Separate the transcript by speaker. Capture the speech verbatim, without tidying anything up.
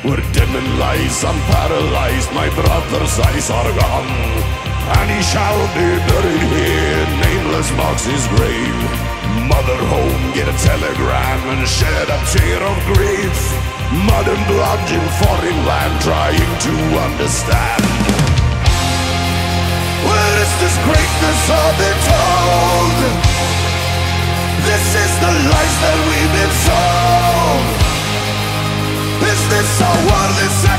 Speaker 1: Where demon lies, I'm paralyzed, my brother's eyes are gone, and he shall be buried here, nameless marks his grave. Mother home, get a telegram and shed a tear of grief. Mud and blood in foreign land, trying to understand. Where is this greatness all been told? This is the lies that we've been sold. Is this our world? Is